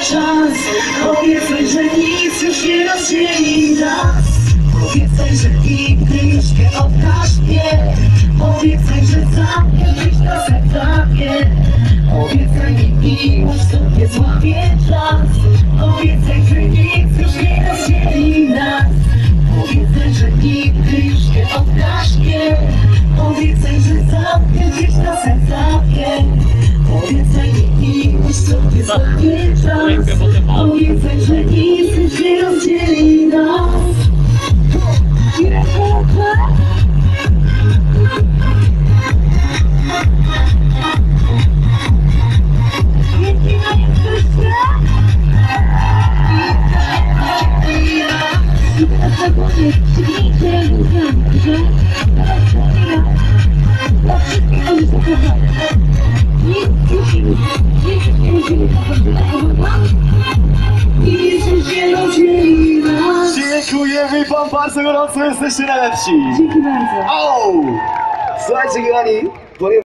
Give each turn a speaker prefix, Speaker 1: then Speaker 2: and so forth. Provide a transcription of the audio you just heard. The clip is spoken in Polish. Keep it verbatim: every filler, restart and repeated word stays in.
Speaker 1: czas. Obiecaj, że nic już nie rozdzieli nas. Obiecaj, że nigdy już nie oddasz mnie. Obiecaj, że zamkniesz na serce. Obiecaj mi miłość, co nie złamie czas. Obiecaj, że nic już nie rozdzieli nas. Obiecaj, że nigdy już nie oddasz mnie. Obiecaj, że zamkniesz na serce. Obiecaj mi miłość, co nie złamie czas. Obiecaj, że nic już nie rozdzieli nas.
Speaker 2: Dziękujemy wam bardzo gorąco, jesteście najlepsi!
Speaker 1: Dzięki bardzo.
Speaker 2: O! Słuchajcie, kochani,